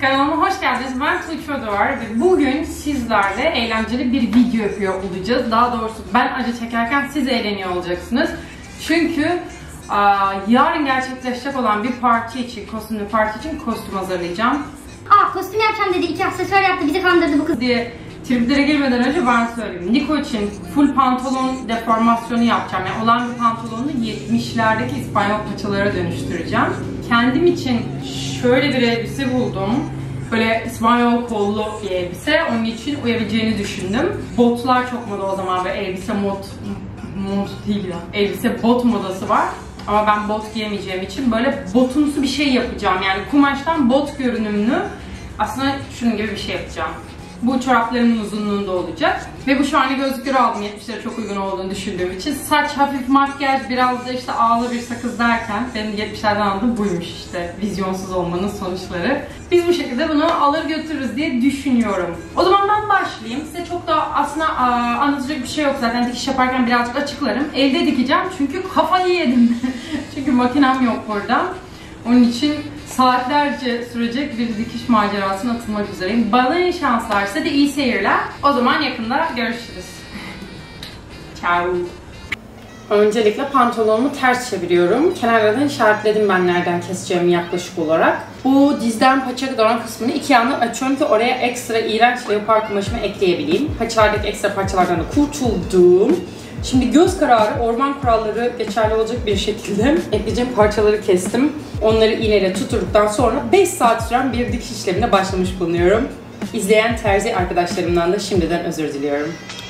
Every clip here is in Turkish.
Kanalıma hoş geldiniz. Ben Tuğçe Ödoğar ve bugün sizlerle eğlenceli bir video yapıyor olacağız. Daha doğrusu ben acı çekerken siz eğleniyor olacaksınız. Çünkü yarın gerçekleşecek olan bir parti için, kostümlü parti için kostüm hazırlayacağım. Kostüm yapacağım dedi, 2 aksesuar yaptı, bizi kandırdı bu kız diye triplere girmeden önce ben söyleyeyim. Niko için full pantolon deformasyonu yapacağım. Yani olan bir pantolonu 70'lerdeki İspanyol paçalara dönüştüreceğim. Kendim için şöyle bir elbise buldum. Böyle İspanyol kollu bir elbise. Onun için uyabileceğini düşündüm. Botlar çok moda o zaman ve elbise mont değil ya. Elbise bot modası var. Ama ben bot giyemeyeceğim için böyle botumsu bir şey yapacağım. Yani kumaştan bot görünümlü aslında şunun gibi bir şey yapacağım. Bu çoraplarımın uzunluğunda olacak. Ve bu şu an gözlükleri aldım. 70'lere çok uygun olduğunu düşündüğüm için. Saç, hafif makyaj, biraz da işte ağlı bir sakız derken benim 70'lerden aldığım buymuş işte. Vizyonsuz olmanın sonuçları. Biz bu şekilde bunu alır götürürüz diye düşünüyorum. O zaman ben başlayayım. Size çok da aslında anlatacak bir şey yok zaten. Dikiş yaparken birazcık açıklarım. Elde dikeceğim çünkü kafayı yedim. Çünkü makinem yok burada. Onun için saatlerce sürecek bir dikiş macerasına atılmak üzereyim. Bana iyi şanslar, size de iyi seyirler. O zaman yakında görüşürüz. Ciao. Öncelikle pantolonumu ters çeviriyorum. Kenarlardan işaretledim ben nereden keseceğimi yaklaşık olarak. Bu dizden paça kadar olan kısmını iki yandan açıyorum ki oraya ekstra iğrenç leopar kumaşımı ekleyebileyim. Paçalardaki ekstra parçalardan da kurtuldum. Şimdi göz kararı, orman kuralları geçerli olacak bir şekilde ekleyeceğim parçaları kestim. Onları iğneyle tutturduktan sonra 5 saat süren bir dikiş işlemine başlamış bulunuyorum. İzleyen terzi arkadaşlarımdan da şimdiden özür diliyorum.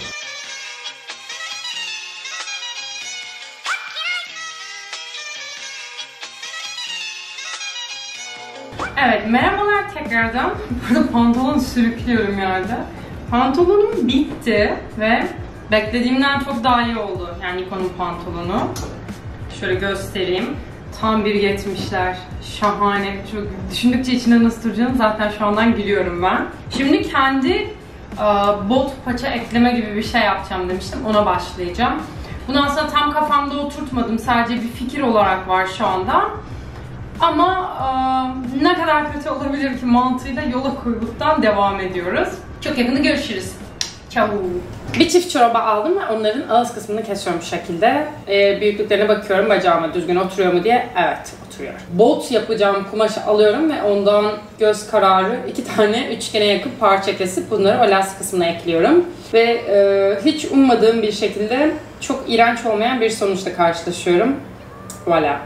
Evet, merhabalar tekrardan. Burada pantolonu sürüklüyorum yerde. Pantolonum bitti ve beklediğimden çok daha iyi oldu. Yani Niko'nun pantolonu. Şöyle göstereyim. Tam bir 70'ler. Şahane. Çok düşündükçe içinde nasıl duracağını zaten şu andan gülüyorum ben. Şimdi kendi bot paça ekleme gibi bir şey yapacağım demiştim. Ona başlayacağım. Bunu aslında tam kafamda oturtmadım. Sadece bir fikir olarak var şu anda. Ama ne kadar kötü olabilir ki mantığıyla yola koyulduktan devam ediyoruz. Çok yakında görüşürüz. Ciao. Bir çift çoraba aldım ve onların ağız kısmını kesiyorum bu şekilde. Büyüklüklerine bakıyorum bacağıma düzgün oturuyor mu diye. Evet, oturuyor. Bot yapacağım kumaşı alıyorum ve ondan göz kararı 2 tane üçgene yakın parça kesip bunları o lastik kısmına ekliyorum. Ve hiç ummadığım bir şekilde çok iğrenç olmayan bir sonuçla karşılaşıyorum. Voilà.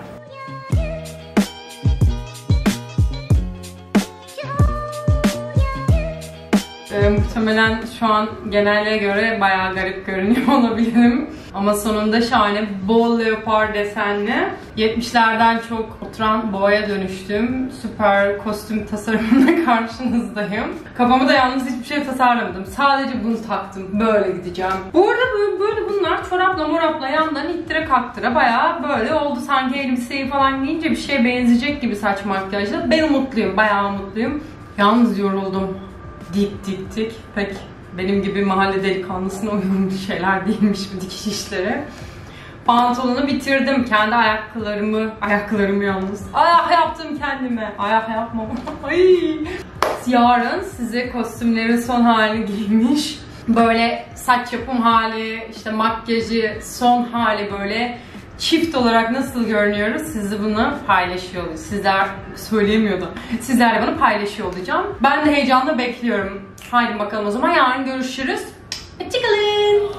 Muhtemelen şu an genelde göre bayağı garip görünüyor olabilirim. Ama sonunda şahane bol leopar desenli 70'lerden çok oturan boğaya dönüştüm. Süper kostüm tasarımına karşınızdayım. Kafamı da yalnız hiçbir şey tasarlamadım. Sadece bunu taktım. Böyle gideceğim. Bu arada böyle bunlar çorapla morapla yandan ittire kaktıra bayağı böyle oldu. Sanki elbiseyi falan giyince bir şeye benzeyecek gibi saç makyajla. Ben umutluyum. Bayağı umutluyum. Yalnız yoruldum. Dik. Pek benim gibi mahalle delikanlısına uygun şeyler değilmiş bu dikiş işleri. Pantolonu bitirdim. Kendi ayaklarımı yalnız. Ayak yaptım kendime. Ayak yapmam. Ay. Yarın size kostümlerin son halini giymiş. Böyle saç yapım hali, işte makyajı son hali böyle çift olarak nasıl görünüyoruz? Sizle bunu paylaşıyor olacağım. Sizler söyleyemiyordu. Sizlerle bunu paylaşıyor olacağım. Ben de heyecanla bekliyorum. Haydi bakalım o zaman yarın görüşürüz. Hoşçakalın.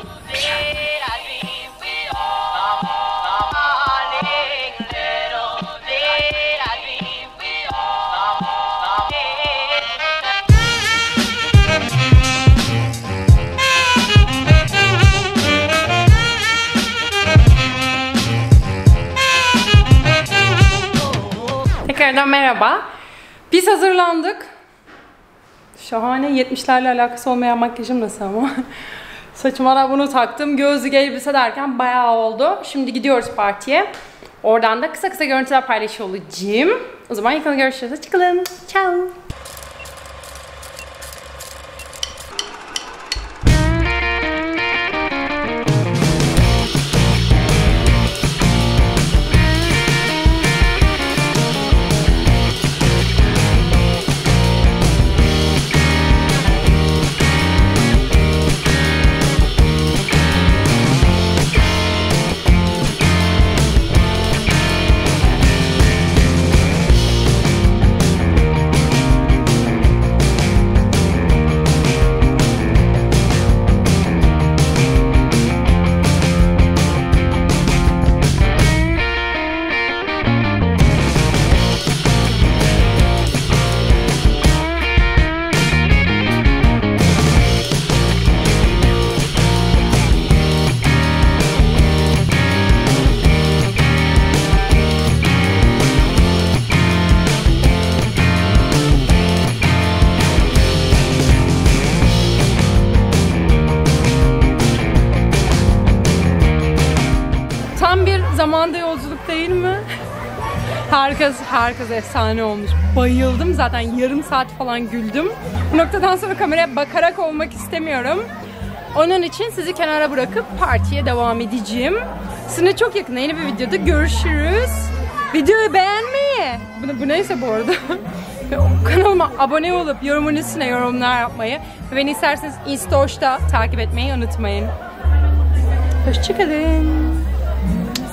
Tekrardan merhaba. Biz hazırlandık. Şahane 70'lerle alakası olmayan makyajım nasıl ama. Saçıma da bunu taktım. Gözlük elbise derken bayağı oldu. Şimdi gidiyoruz partiye. Oradan da kısa görüntüler paylaşıyor olacağım. O zaman yakında görüşürüz. Çıkalım. Ciao. Herkes efsane olmuş. Bayıldım zaten, yarım saat falan güldüm. Bu noktadan sonra kameraya bakarak olmak istemiyorum. Onun için sizi kenara bırakıp partiye devam edeceğim. Sizinle çok yakında yeni bir videoda görüşürüz. Videoyu beğenmeyi, bu neyse bu arada. Kanalıma abone olup yorumun üstüne yorumlar yapmayı ve beni isterseniz Instagram'da takip etmeyi unutmayın. Hoşçakalın.